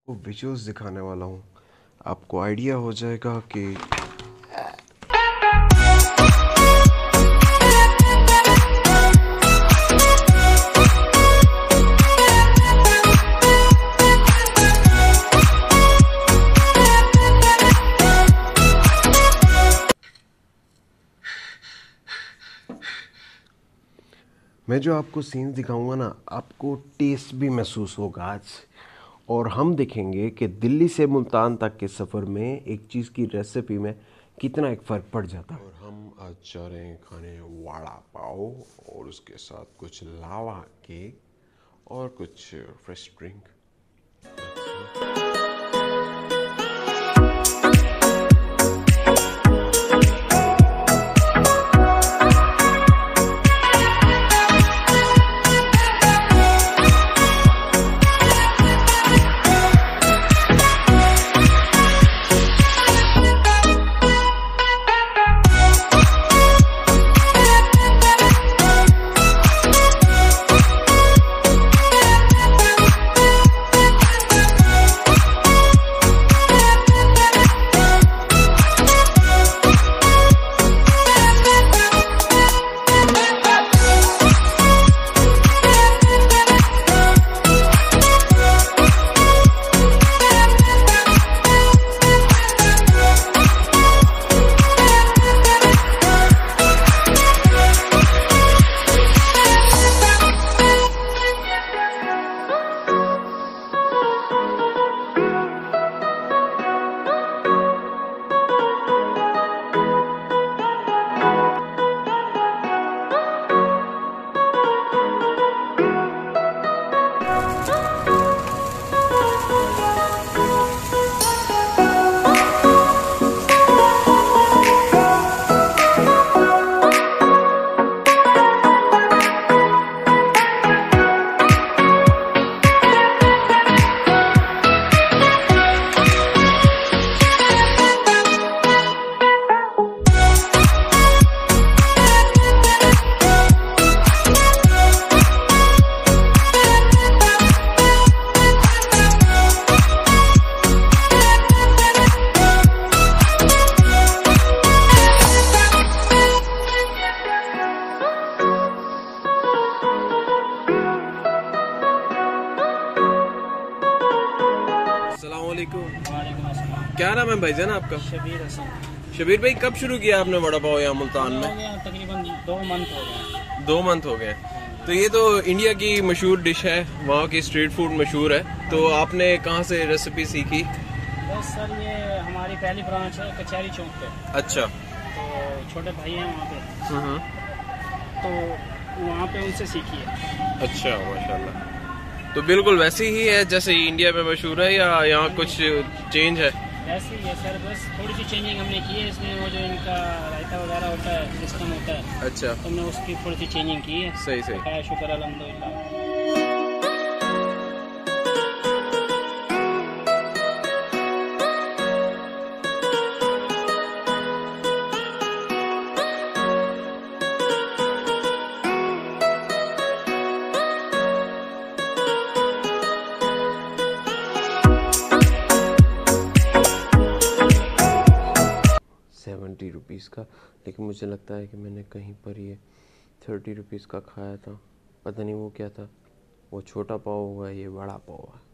को विजुअल्स दिखाने वाला हूँ। आपको आइडिया हो जाएगा कि मैं जो आपको सीन्स दिखाऊंगा ना, आपको टेस्ट भी महसूस होगा आज। और हम देखेंगे कि दिल्ली से मुल्तान तक के सफ़र में एक चीज़ की रेसिपी में कितना एक फ़र्क पड़ जाता है। और हम आज जा रहे हैं खाने वड़ा पाव और उसके साथ कुछ लावा केक और कुछ फ्रेश ड्रिंक। क्या नाम है भाईजान आपका? शबीर हसन। शबीर भाई, कब शुरू किया आपने वड़ा पाव यहाँ मुल्तान में? तकरीबन 2 मंथ हो गए। 2 मंथ हो गए। तो ये तो इंडिया की मशहूर डिश है, वहाँ की स्ट्रीट फूड मशहूर है। तो आपने कहाँ से रेसिपी सीखी? बस सर, ये हमारी पहली ब्रांच है कचहरी चौक पे। अच्छा। तो छोटे भाई हैं वहाँ पे, तो वहाँ पे उनसे सीखी है। अच्छा, माशाल्लाह। तो बिल्कुल वैसी ही है जैसे इंडिया में मशहूर है या यहाँ कुछ चेंज है? ऐसे ही है सर, बस थोड़ी सी चेंजिंग हमने की है। इसमें वो जो इनका रायता वगैरह होता है, सिस्टम होता है, अच्छा, तो हमने उसकी थोड़ी सी चेंजिंग की है। सही सही। तो शुक्र अल्हम्दुलिल्लाह। ₹70 का, लेकिन मुझे लगता है कि मैंने कहीं पर ये ₹30 का खाया था। पता नहीं वो क्या था। वो छोटा पाव हुआ, ये बड़ा पाव है।